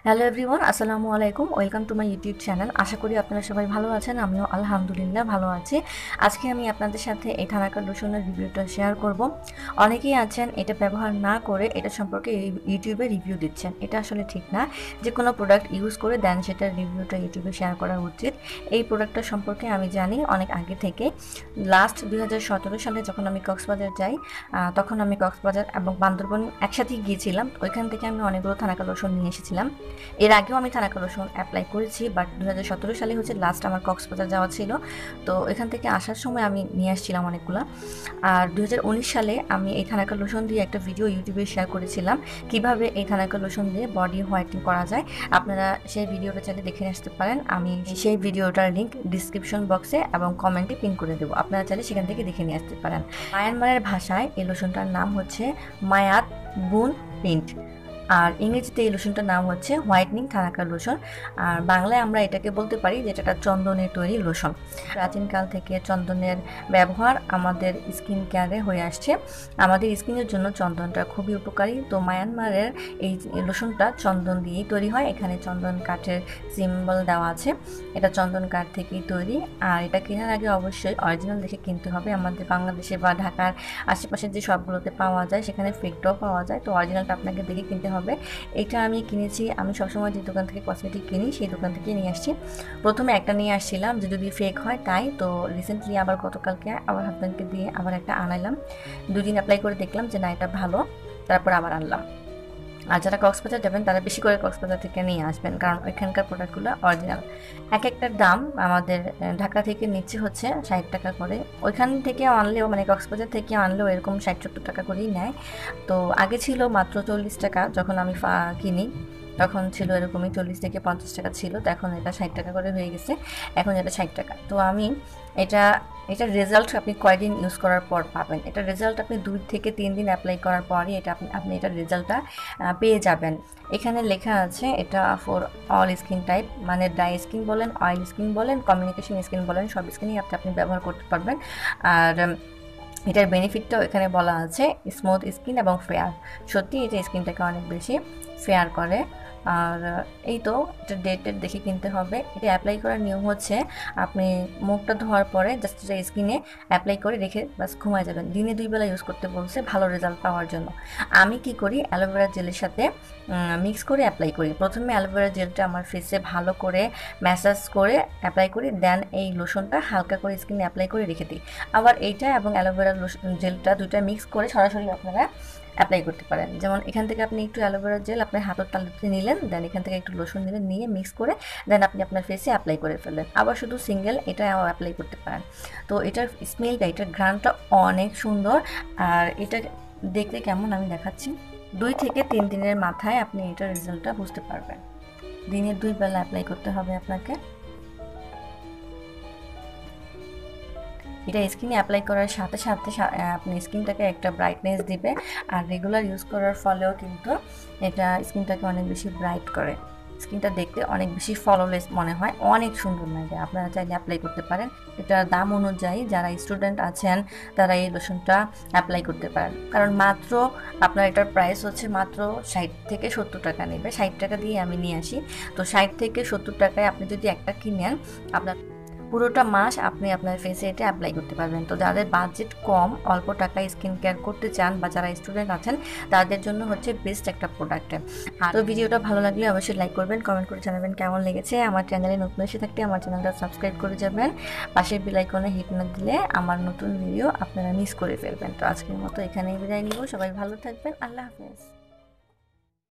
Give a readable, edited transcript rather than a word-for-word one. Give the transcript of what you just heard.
Hello everyone, আসসালামু আলাইকুম। Welcome to my YouTube channel. আশা করি আপনারা সবাই ভালো আছেন। আমিও আলহামদুলিল্লাহ ভালো আছি। আজকে আমি আপনাদের সাথে এই থানাকা লোশনের রিভিউটা শেয়ার করব। অনেকেই আছেন এটা ব্যবহার না করে এটা সম্পর্কে ইউটিউবে রিভিউ দিচ্ছেন। এটা আসলে ঠিক না। যে কোনো প্রোডাক্ট ইউজ করে দেন সেটার রিভিউটা ইউটিউবে শেয়ার করা উচিত। এই প্রোডাক্টটা সম্পর্কে আমি জানি অনেক আগে থেকে। লাস্ট 2017 সালে যখন আমি কক্সবাজার যাই, তখন আমি কক্সবাজার এবং বান্দরবন একসাথেই গিয়েছিলাম। ওইখান থেকে আমি অনেকগুলো থানাকা লোশন নিয়ে এসেছিলাম। এর আগেও আমি থানাকা লোশন অ্যাপ্লাই করেছি, বাট 2017 সালে হচ্ছে লাস্ট আমার কক্সবাজার যাওয়া ছিল। তো এখান থেকে আসার সময় আমি নিয়ে আসছিলাম অনেকগুলো। আর 2019 সালে আমি এই থানাকা লোশন দিয়ে একটা ভিডিও ইউটিউবে শেয়ার করেছিলাম কিভাবে এই থানাকা লোশন দিয়ে বডি হোয়াইটেনিং করা যায়। আপনারা সেই ভিডিওটা চাইলে দেখে আসতে পারেন। আমি সেই ভিডিওটার লিঙ্ক ডিসক্রিপশন বক্সে এবং কমেন্টে পিন করে দেবো, আপনারা চাইলে সেখান থেকে দেখে নিয়ে আসতে পারেন। মায়ানমারের ভাষায় এই লোশনটার নাম হচ্ছে মায়াত বুন প্রিন্ট, আর ইংরেজিতে এই লোশনটার নাম হচ্ছে হোয়াইটনিং থানাকা লোশন। আর বাংলায় আমরা এটাকে বলতে পারি যে এটা চন্দনের তৈরি লোশন। প্রাচীনকাল থেকে চন্দনের ব্যবহার আমাদের স্কিন কেয়ারে হয়ে আসছে। আমাদের স্কিনের জন্য চন্দনটা খুবই উপকারী। তো মায়ানমারের এই লোশনটা চন্দন দিয়েই তৈরি হয়। এখানে চন্দন কাঠের সিম্বল দেওয়া আছে। এটা চন্দন কাঠ থেকেই তৈরি। আর এটা কেনার আগে অবশ্যই অরিজিনাল দেখে কিনতে হবে। আমাদের বাংলাদেশে বা ঢাকার আশেপাশে যে সবগুলোতে পাওয়া যায় সেখানে ফেকটাও পাওয়া যায়। তো অরিজিনালটা আপনাকে দেখে কিনতে হবে। এটা আমি কিনেছি, আমি সবসময় যে দোকান থেকে কসমেটিক কিনি সেই দোকান থেকে নিয়ে আসছি। প্রথমে একটা নিয়ে আসছিলাম যে যদি ফেক হয় তাই। তো রিসেন্টলি আবার গতকালকে আমার হাজব্যান্ডকে দিয়ে আবার একটা আনাইলাম। 2 দিন অ্যাপ্লাই করে দেখলাম যে না এটা ভালো, তারপর আবার আনলাম। আর যারা কক্সবাজার যাবেন তারা বেশি করে কক্সবাজার থেকে নিয়ে আসবেন, কারণ ওইখানকার প্রোডাক্টগুলো অরিজিনাল। এক একটার দাম আমাদের ঢাকা থেকে নিচ্ছে হচ্ছে 60 টাকা করে। ওইখান থেকে আনলেও মানে কক্সবাজার থেকে আনলেও এরকম 60-70 টাকা করেই নেয়। তো আগে ছিল মাত্র 40 টাকা, যখন আমি কিনি তখন ছিল এরকমই 40 থেকে 50 টাকা ছিল। তো এখন এটা 60 টাকা করে হয়ে গেছে। এখন এটা 60 টাকা। তো আমি এটার রেজাল্ট আপনি কয়দিন ইউজ করার পর পাবেন। এটার রেজাল্ট আপনি 2 থেকে 3 দিন অ্যাপ্লাই করার পরই আপনি এটার রেজাল্টটা পেয়ে যাবেন। এখানে লেখা আছে এটা ফর অল স্কিন টাইপ, মানে ড্রাই স্কিন বলেন, অয়েল স্কিন বলেন, কমিউনিকেশন স্কিন বলেন, সব স্কিনই আপনি ব্যবহার করতে পারবেন। আর এটার বেনিফিটটাও এখানে বলা আছে, স্মুথ স্কিন এবং ফেয়ার। সত্যি এটা স্কিনটাকে অনেক বেশি ফেয়ার করে। আর এই তো এটা ডেটের দেখে কিনতে হবে। এটা অ্যাপ্লাই করার নিয়ম হচ্ছে আপনি মুখটা ধোয়ার পরে জাস্ট এটা স্কিনে অ্যাপ্লাই করে রেখে বাস ঘুমায় যাবেন। দিনে 2 বেলা ইউজ করতে বলছে ভালো রেজাল্ট পাওয়ার জন্য। আমি কি করি, অ্যালোভেরা জেলের সাথে মিক্স করে অ্যাপ্লাই করি। প্রথমে অ্যালোভেরা জেলটা আমার ফেসে ভালো করে ম্যাসাজ করে অ্যাপ্লাই করি, দেন এই লোশনটা হালকা করে স্কিনে অ্যাপ্লাই করে রেখে দিই। আবার এইটা এবং অ্যালোভেরা জেলটা দুইটা মিক্স করে সরাসরি আপনারা অ্যাপ্লাই করতে পারেন। যেমন এখান থেকে আপনি একটু অ্যালোভেরা জেল আপনার হাতের তালুতে নিলেন, দেন এখান থেকে একটু লোশন নিলেন, নিয়ে মিক্স করে দেন আপনি আপনার ফেসে অ্যাপ্লাই করে ফেললেন। আবার শুধু সিঙ্গেল এটা অ্যাপ্লাই করতে পারেন। তো এটার স্মেলটা, এটার ঘ্রাণটা অনেক সুন্দর। আর এটা দেখতে কেমন আমি দেখাচ্ছি। 2 থেকে 3 দিনের মাথায় আপনি এটার রেজাল্টটা বুঝতে পারবেন। দিনে 2 বেলা অ্যাপ্লাই করতে হবে আপনাকে। এটা স্কিনে অ্যাপ্লাই করার সাথে সাথে আপনি স্কিনটাকে একটা ব্রাইটনেস দিবে। আর রেগুলার ইউজ করার ফলেও কিন্তু এটা স্কিনটাকে অনেক বেশি ব্রাইট করে। স্কিনটা দেখতে অনেক বেশি ফলোলেস মনে হয়, অনেক সুন্দর লাগে। আপনারা চাইলে অ্যাপ্লাই করতে পারেন। এটার দাম অনুযায়ী যারা স্টুডেন্ট আছেন তারা এই লোশনটা অ্যাপ্লাই করতে পারেন, কারণ মাত্র আপনার এটার প্রাইস হচ্ছে মাত্র 60 থেকে 70 টাকা নেবে। 60 টাকা দিয়ে আমি নিয়ে আসি। তো 60 থেকে 70 টাকায় আপনি যদি একটা কিনেন, আপনার পুরোটা মাস আপনি আপনার ফেসে এটা অ্যাপ্লাই করতে পারবেন। তো যাদের বাজেট কম, অল্প টাকায় স্কিন কেয়ার করতে চান বা যারা স্টুডেন্ট আছেন তাদের জন্য হচ্ছে বেস্ট একটা প্রোডাক্ট। তো ভিডিওটা ভালো লাগলে অবশ্যই লাইক করবেন, কমেন্ট করে জানাবেন কেমন লেগেছে। আমার চ্যানেলে নতুন এসে থাকলে আমার চ্যানেলটা সাবস্ক্রাইব করে যাবেন। পাশের বেল আইকনে হিট না দিলে আমার নতুন ভিডিও আপনারা মিস করে ফেলবেন। তো আজকের মতো এখানেই বিদায় নিব। সবাই ভালো থাকবেন। আল্লাহ হাফেজ।